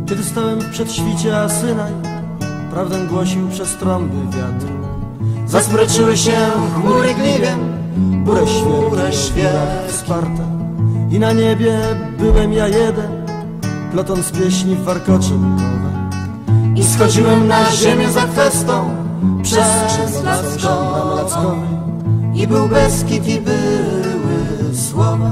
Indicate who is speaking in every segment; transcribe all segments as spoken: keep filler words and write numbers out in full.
Speaker 1: Kiedy stałem w przedświcie, a Synaj prawdę głosił przez trąby wiatr. Zasmroczyły się chmury gliwiem, burę świat wsparte. I na niebie byłem ja jeden, plotąc pieśni w warkocze łukowe. I schodziłem na ziemię za kwestą przez Lackowy. I był Beskid, i były słowa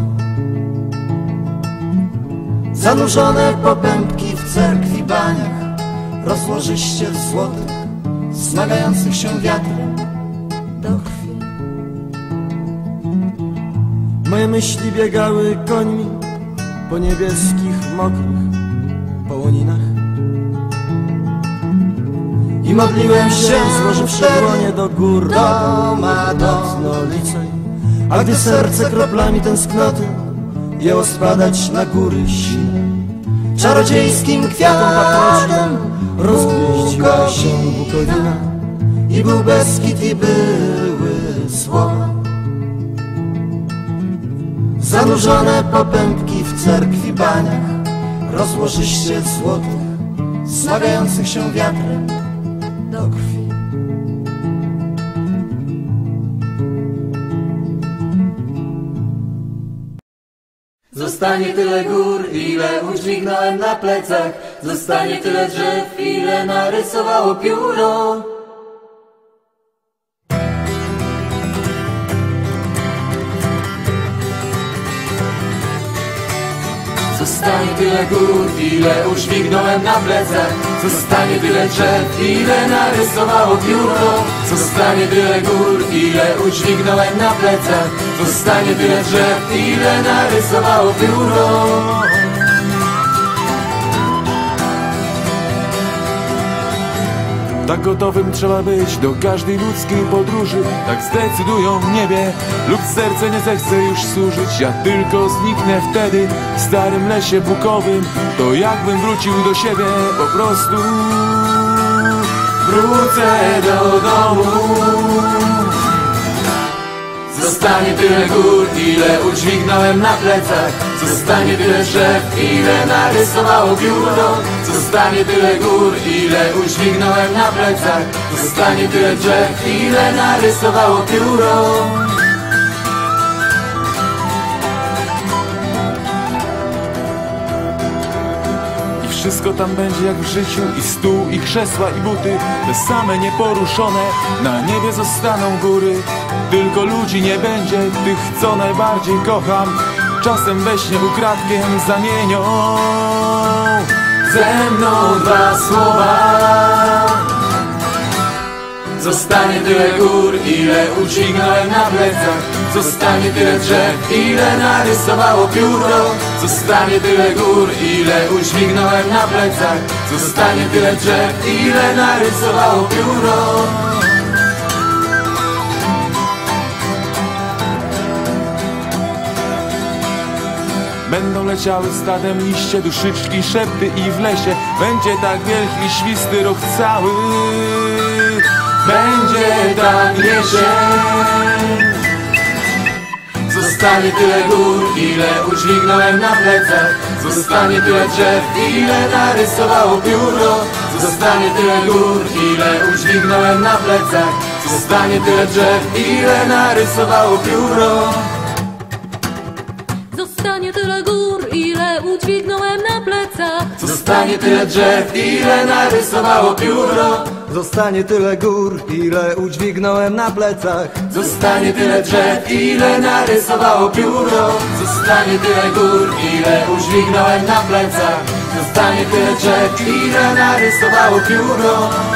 Speaker 1: zanurzone popępki w cerkwi baniach, rozłożyście złotych, smagających się wiatrem do krwi. Moje myśli biegały końmi po niebieskich, mokrych połoninach. I modliłem się, złożywszy dłonie do gór, do Madonolicej. A gdy serce kroplami tęsknoty jęło spadać na góry sine, czarodziejskim kwiatom patrycznym rozgwieździła się Bukowina. I był Beskid, i były słowa zanurzone popępki w cerkwi baniach, rozłożyście złotych, smagających się wiatrem do krwi.
Speaker 2: Zostanie tyle gór, ile udźwignąłem na plecach. Zostanie tyle drzew, ile narysowało pióro. Zostanie tyle gór, ile udźwignąłem na plecach. Zostanie tyle drzew, ile narysowało pióro. Zostanie tyle gór, ile udźwignąłem na plecach. Zostanie tyle drzew, ile narysowało pióro.
Speaker 3: Tak gotowym trzeba być do każdej ludzkiej podróży. Tak zdecydują w niebie, lub serce nie zechce już służyć. Ja tylko zniknę wtedy w starym lesie bukowym. To jakbym wrócił do siebie, po prostu wrócę do domu.
Speaker 2: Zostanie tyle gór, ile udźwignąłem na plecach. Zostanie tyle drzew, ile narysowało pióro. Zostanie tyle gór, ile udźwignąłem na plecach. Zostanie tyle drzew, ile narysowało pióro.
Speaker 3: I wszystko tam będzie jak w życiu. I stół, i krzesła, i buty, te same nieporuszone. Na niebie zostaną góry, tylko ludzi nie będzie, tych co najbardziej kocham. Czasem we śnie ukradkiem zamienią
Speaker 2: ze mną dwa słowa. Zostanie tyle gór, ile udźwignąłem na plecach. Zostanie tyle drzew, ile narysowało pióro. Zostanie tyle gór, ile udźwignąłem na plecach. Zostanie tyle drzew, ile narysowało pióro.
Speaker 3: Będą leciały stadem liście, duszyczki, szepty i w lesie będzie tak wielki, świsty rok cały.
Speaker 2: Będzie tak jesień. Zostanie tyle gór, ile udźwignąłem na plecach. Zostanie tyle drzew, ile narysowało pióro. Zostanie tyle gór, ile udźwignąłem na plecach. Zostanie tyle drzew, ile narysowało pióro.
Speaker 4: Zostanie tyle gór, ile udźwignąłem na plecach.
Speaker 2: Zostanie tyle drzew, ile narysowało pióro.
Speaker 1: Zostanie tyle gór, ile udźwignąłem na plecach.
Speaker 2: Zostanie tyle drzew, ile narysowało pióro. Zostanie tyle gór, ile udźwignąłem na plecach. Zostanie tyle drzew, ile narysowało pióro.